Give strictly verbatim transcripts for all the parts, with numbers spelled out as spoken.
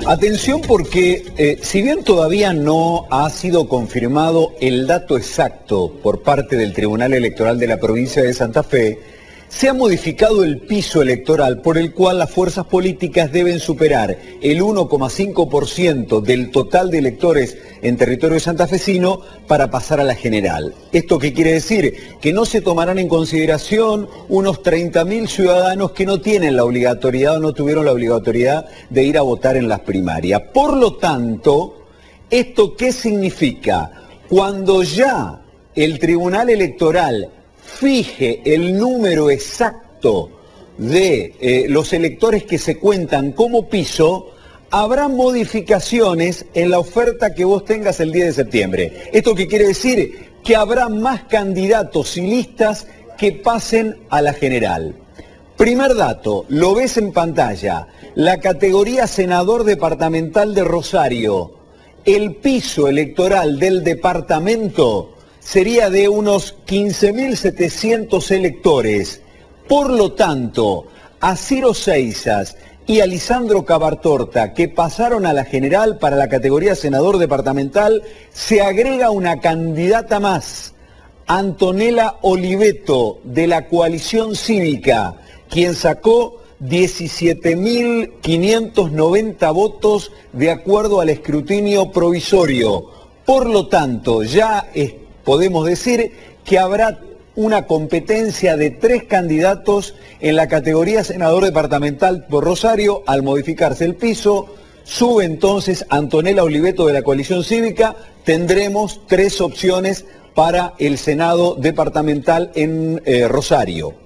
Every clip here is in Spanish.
Atención porque eh, si bien todavía no ha sido confirmado el dato exacto por parte del Tribunal Electoral de la provincia de Santa Fe, se ha modificado el piso electoral por el cual las fuerzas políticas deben superar el uno coma cinco por ciento del total de electores en territorio santafesino para pasar a la general. ¿Esto qué quiere decir? Que no se tomarán en consideración unos treinta mil ciudadanos que no tienen la obligatoriedad o no tuvieron la obligatoriedad de ir a votar en las primarias. Por lo tanto, ¿esto qué significa? Cuando ya el Tribunal Electoral fije el número exacto de eh, los electores que se cuentan como piso, habrá modificaciones en la oferta que vos tengas el diez de septiembre. ¿Esto qué quiere decir? Que habrá más candidatos y listas que pasen a la general. Primer dato, lo ves en pantalla, la categoría senador departamental de Rosario, el piso electoral del departamento sería de unos quince mil setecientos electores. Por lo tanto, a Ciro Seizas y a Lisandro Cabartorta, que pasaron a la general para la categoría senador departamental, se agrega una candidata más, Antonella Oliveto, de la Coalición Cívica, quien sacó diecisiete mil quinientos noventa votos de acuerdo al escrutinio provisorio. Por lo tanto, ya está podemos decir que habrá una competencia de tres candidatos en la categoría senador departamental por Rosario. Al modificarse el piso, sube entonces Antonella Oliveto de la Coalición Cívica. Tendremos tres opciones para el Senado departamental en eh, Rosario.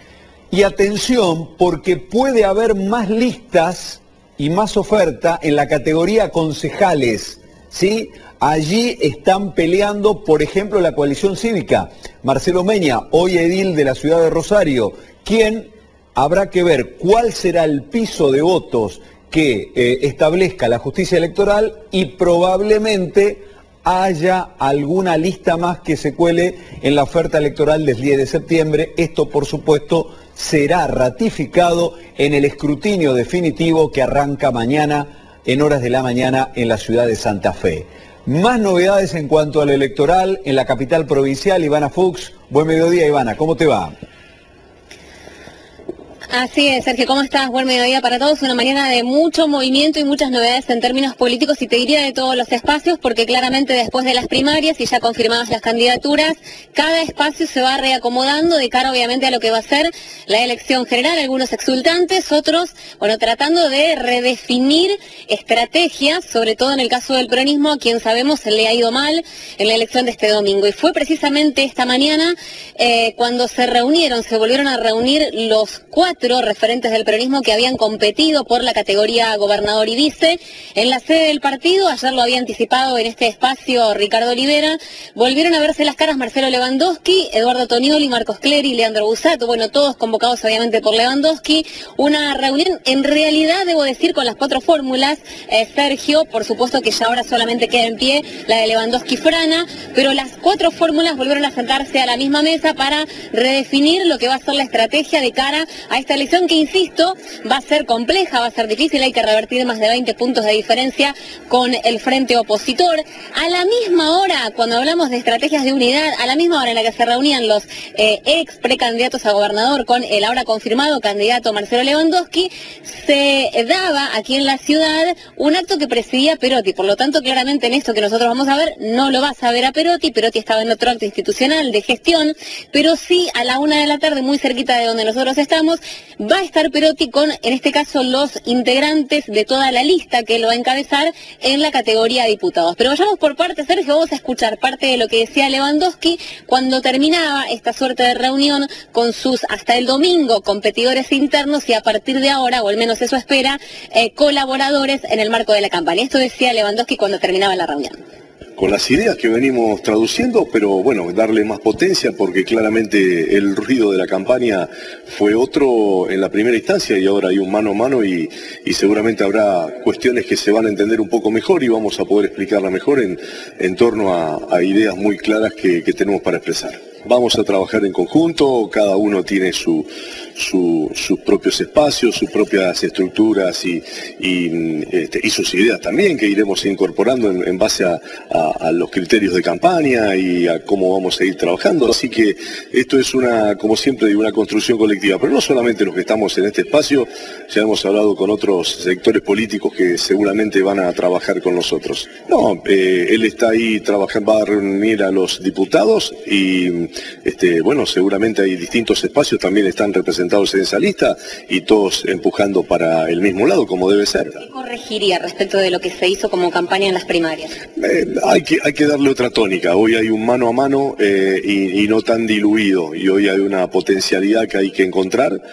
Y atención, porque puede haber más listas y más oferta en la categoría concejales, ¿sí? Allí están peleando, por ejemplo, la Coalición Cívica. Marcelo Meña, hoy edil de la ciudad de Rosario, quien habrá que ver cuál será el piso de votos que eh, establezca la justicia electoral y probablemente haya alguna lista más que se cuele en la oferta electoral del diez de septiembre. Esto, por supuesto, será ratificado en el escrutinio definitivo que arranca mañana, en horas de la mañana, en la ciudad de Santa Fe. Más novedades en cuanto a lo electoral en la capital provincial. Ivana Fuchs, buen mediodía, Ivana, ¿cómo te va? Así es, Sergio, ¿cómo estás? Buen mediodía para todos. Una mañana de mucho movimiento y muchas novedades en términos políticos y te diría de todos los espacios, porque claramente después de las primarias y ya confirmadas las candidaturas, cada espacio se va reacomodando de cara obviamente a lo que va a ser la elección general. Algunos exultantes, otros, bueno, tratando de redefinir estrategias, sobre todo en el caso del peronismo, a quien sabemos le ha ido mal en la elección de este domingo. Y fue precisamente esta mañana eh, cuando se reunieron, se volvieron a reunir los cuatro referentes del peronismo que habían competido por la categoría gobernador y vice en la sede del partido. Ayer lo había anticipado en este espacio Ricardo Olivera. Volvieron a verse las caras Marcelo Lewandowski, Eduardo Tonioli, Marcos Clery, Leandro Busato, bueno, todos convocados obviamente por Lewandowski. Una reunión en realidad, debo decir, con las cuatro fórmulas. Eh, Sergio, por supuesto que ya ahora solamente queda en pie la de Lewandowski-Frana, pero las cuatro fórmulas volvieron a sentarse a la misma mesa para redefinir lo que va a ser la estrategia de cara a esta elección que, insisto, va a ser compleja, va a ser difícil, hay que revertir más de veinte puntos de diferencia con el frente opositor. A la misma hora, cuando hablamos de estrategias de unidad, a la misma hora en la que se reunían los eh, ex precandidatos a gobernador con el ahora confirmado candidato Marcelo Lewandowski, se daba aquí en la ciudad un acto que presidía Perotti. Por lo tanto, claramente en esto que nosotros vamos a ver, no lo vas a ver a Perotti. Perotti estaba en otro acto institucional de gestión, pero sí a la una de la tarde, muy cerquita de donde nosotros estamos, va a estar Perotti con, en este caso, los integrantes de toda la lista que lo va a encabezar en la categoría de diputados. Pero vayamos por partes, Sergio, vamos a escuchar parte de lo que decía Lewandowski cuando terminaba esta suerte de reunión con sus, hasta el domingo, competidores internos y a partir de ahora, o al menos eso espera, eh, colaboradores en el marco de la campaña. Esto decía Lewandowski cuando terminaba la reunión. Con las ideas que venimos traduciendo, pero bueno, darle más potencia porque claramente el ruido de la campaña fue otro en la primera instancia y ahora hay un mano a mano y, y seguramente habrá cuestiones que se van a entender un poco mejor y vamos a poder explicarla mejor en, en torno a, a ideas muy claras que, que tenemos para expresar. vamos a trabajar en conjunto, cada uno tiene su, su, sus propios espacios, sus propias estructuras y, y, este, y sus ideas también, que iremos incorporando en, en base a, a, a los criterios de campaña y a cómo vamos a ir trabajando. Así que esto es una, como siempre digo, una construcción colectiva, pero no solamente los que estamos en este espacio, ya hemos hablado con otros sectores políticos que seguramente van a trabajar con nosotros. No, eh, él está ahí trabajando, va a reunir a los diputados y este, bueno, seguramente hay distintos espacios, también están representados en esa lista y todos empujando para el mismo lado, como debe ser. ¿Qué corregiría respecto de lo que se hizo como campaña en las primarias? Eh, hay, que, hay que darle otra tónica. Hoy hay un mano a mano eh, y, y no tan diluido, y hoy hay una potencialidad que hay que encontrar,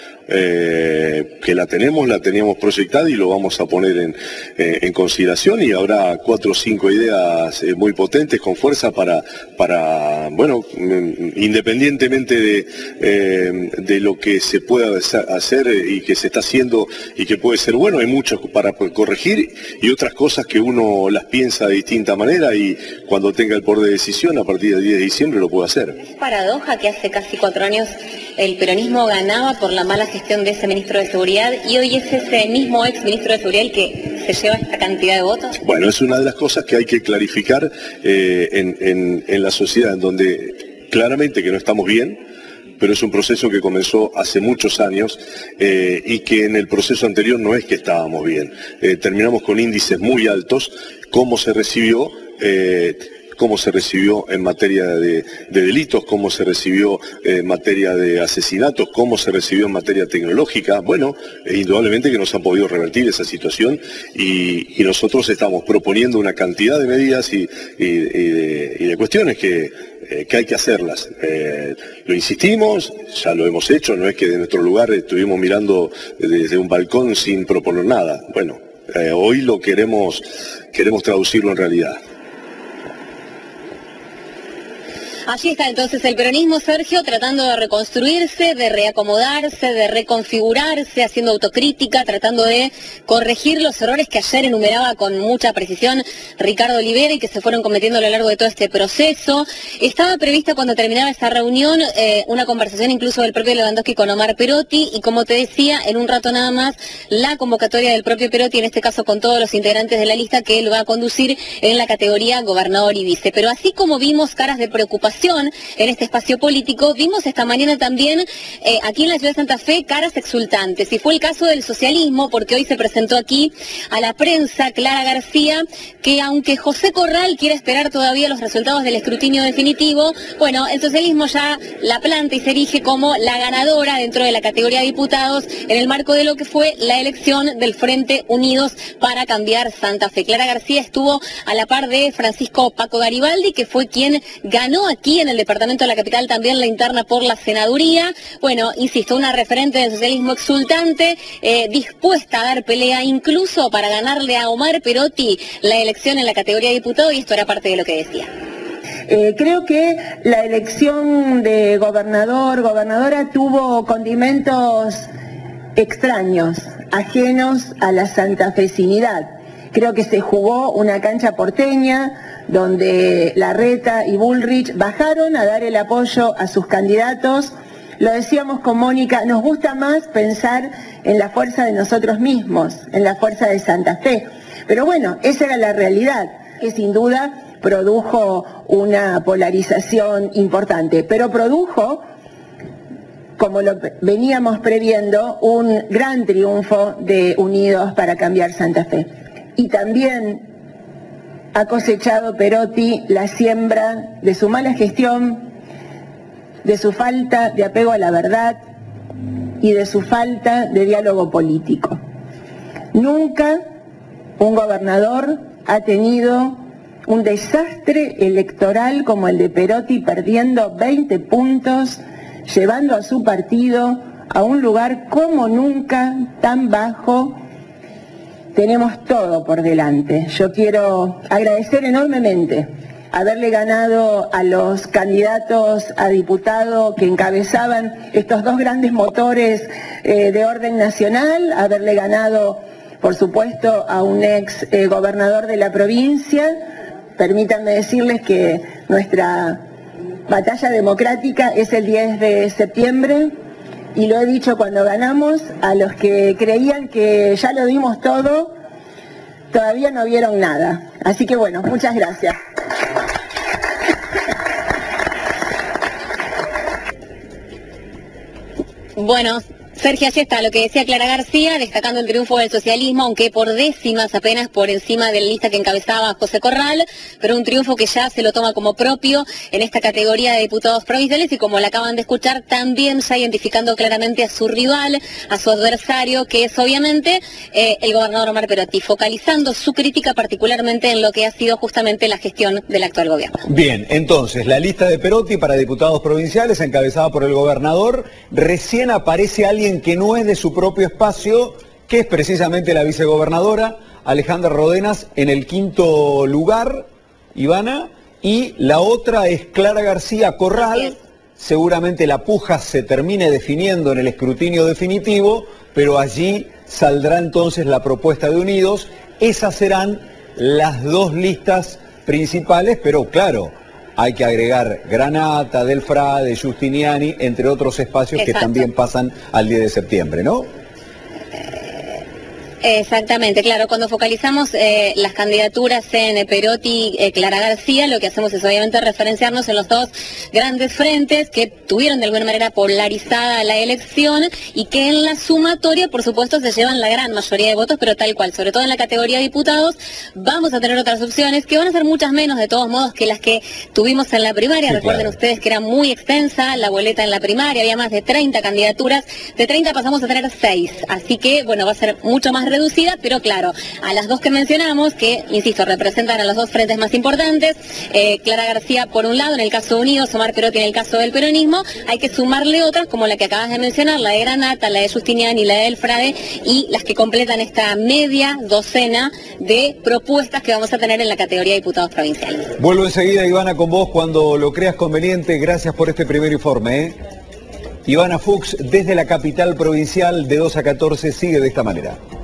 eh, que la tenemos, la teníamos proyectada y lo vamos a poner en, eh, en consideración, y habrá cuatro o cinco ideas eh, muy potentes, con fuerza para, para bueno, independientemente de, eh, de lo que se pueda hacer y que se está haciendo y que puede ser bueno, hay muchos para corregir y otras cosas que uno las piensa de distinta manera, y cuando tenga el poder de decisión a partir del diez de diciembre lo puede hacer. Es paradoja que hace casi cuatro años el peronismo ganaba por la mala gestión de ese ministro de Seguridad y hoy es ese mismo ex ministro de Seguridad el que se lleva esta cantidad de votos. Bueno, es una de las cosas que hay que clarificar eh, en, en, en la sociedad, en donde claramente que no estamos bien, pero es un proceso que comenzó hace muchos años eh, y que en el proceso anterior no es que estábamos bien. Eh, terminamos con índices muy altos. ¿Cómo se recibió? Eh, cómo se recibió en materia de, de delitos, cómo se recibió en materia de asesinatos, cómo se recibió en materia tecnológica. Bueno, eh, indudablemente que nos han podido revertir esa situación y, y nosotros estamos proponiendo una cantidad de medidas y, y, y, de, y de cuestiones que, eh, que hay que hacerlas. Eh, lo insistimos, ya lo hemos hecho, no es que de nuestro lugar estuvimos mirando desde un balcón sin proponer nada. Bueno, eh, hoy lo queremos, queremos traducirlo en realidad. Allí está entonces el peronismo, Sergio, tratando de reconstruirse, de reacomodarse, de reconfigurarse, haciendo autocrítica, tratando de corregir los errores que ayer enumeraba con mucha precisión Ricardo Olivera y que se fueron cometiendo a lo largo de todo este proceso. Estaba prevista cuando terminaba esta reunión eh, una conversación incluso del propio Lewandowski con Omar Perotti y, como te decía, en un rato nada más la convocatoria del propio Perotti, en este caso con todos los integrantes de la lista que él va a conducir en la categoría gobernador y vice. Pero así como vimos caras de preocupación en este espacio político, vimos esta mañana también eh, aquí en la ciudad de Santa Fe caras exultantes, y fue el caso del socialismo, porque hoy se presentó aquí a la prensa Clara García, que aunque José Corral quiere esperar todavía los resultados del escrutinio definitivo, bueno, el socialismo ya la planta y se erige como la ganadora dentro de la categoría de diputados en el marco de lo que fue la elección del Frente Unidos para Cambiar Santa Fe. Clara García estuvo a la par de Francisco Paco Garibaldi, que fue quien ganó aquí en el departamento de la capital también la interna por la senaduría. Bueno, insisto, una referente del socialismo exultante, eh, dispuesta a dar pelea incluso para ganarle a Omar Perotti la elección en la categoría de diputado, y esto era parte de lo que decía. Eh, creo que la elección de gobernador, gobernadora tuvo condimentos extraños, ajenos a la santafecinidad. Creo que se jugó una cancha porteña donde Larreta y Bullrich bajaron a dar el apoyo a sus candidatos. Lo decíamos con Mónica, nos gusta más pensar en la fuerza de nosotros mismos, en la fuerza de Santa Fe. Pero bueno, esa era la realidad, que sin duda produjo una polarización importante, pero produjo, como lo veníamos previendo, un gran triunfo de Unidos para Cambiar Santa Fe. Y también ha cosechado Perotti la siembra de su mala gestión, de su falta de apego a la verdad y de su falta de diálogo político. Nunca un gobernador ha tenido un desastre electoral como el de Perotti, perdiendo veinte puntos, llevando a su partido a un lugar como nunca tan bajo. Tenemos todo por delante. Yo quiero agradecer enormemente haberle ganado a los candidatos a diputado que encabezaban estos dos grandes motores eh, de orden nacional, haberle ganado, por supuesto, a un ex eh, gobernador de la provincia. Permítanme decirles que nuestra batalla democrática es el diez de septiembre y lo he dicho cuando ganamos, a los que creían que ya lo dimos todo, todavía no vieron nada. Así que bueno, muchas gracias. Bueno, Sergio, allí está lo que decía Clara García, destacando el triunfo del socialismo, aunque por décimas apenas por encima de la lista que encabezaba José Corral, pero un triunfo que ya se lo toma como propio en esta categoría de diputados provinciales y, como la acaban de escuchar, también ya identificando claramente a su rival, a su adversario, que es obviamente eh, el gobernador Omar Perotti, focalizando su crítica particularmente en lo que ha sido justamente la gestión del actual gobierno. Bien, entonces, la lista de Perotti para diputados provinciales, encabezada por el gobernador, recién aparece alguien que no es de su propio espacio, que es precisamente la vicegobernadora Alejandra Rodenas en el quinto lugar, Ivana, y la otra es Clara García Corral. Seguramente la puja se termine definiendo en el escrutinio definitivo, pero allí saldrá entonces la propuesta de Unidos. Esas serán las dos listas principales, pero claro, hay que agregar Granata, Del Frade, Giustiniani, entre otros espacios. Exacto. Que también pasan al diez de septiembre, ¿no? Exactamente, claro, cuando focalizamos eh, las candidaturas en Perotti y eh, Clara García, lo que hacemos es obviamente referenciarnos en los dos grandes frentes que tuvieron de alguna manera polarizada la elección y que en la sumatoria, por supuesto, se llevan la gran mayoría de votos, pero tal cual, sobre todo en la categoría de diputados, vamos a tener otras opciones que van a ser muchas menos de todos modos que las que tuvimos en la primaria. Sí, recuerden claro. Ustedes que era muy extensa la boleta en la primaria, había más de treinta candidaturas, de treinta pasamos a tener seis, así que bueno, va a ser mucho más reducida, pero claro, a las dos que mencionamos, que, insisto, representan a los dos frentes más importantes, eh, Clara García por un lado, en el caso de Unidos, Omar Perotti en el caso del peronismo, hay que sumarle otras, como la que acabas de mencionar, la de Granata, la de Giustiniani y la de Del Frade, y las que completan esta media docena de propuestas que vamos a tener en la categoría de diputados provinciales. Vuelvo enseguida, Ivana, con vos cuando lo creas conveniente. Gracias por este primer informe, ¿eh? Ivana Fuchs, desde la capital provincial, de dos a catorce, sigue de esta manera.